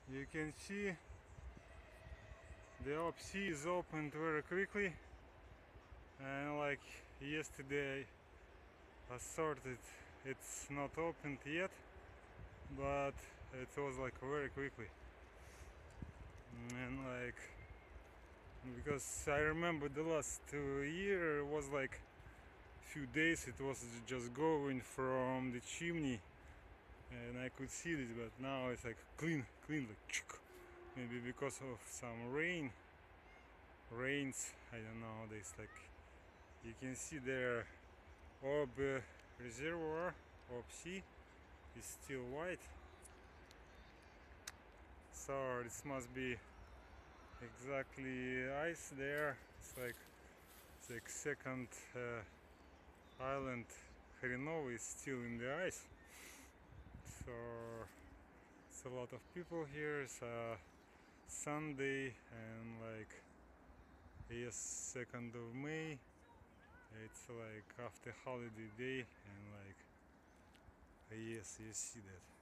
You can see the Opsea is opened very quickly, and like yesterday I thought it's not opened yet, but it was like very quickly. And like, because I remember the last 2 years was like few days it was just going from the chimney and I could see this, but now it's like clean like maybe because of some rains, I don't know. This like you can see there Ob reservoir of sea is still white, so this must be exactly ice there. It's like second island Hrenovy is still in the ice, so it's a lot of people here. It's Sunday and like yes, 2nd of May. It's like after holiday day, and like yes, you see that.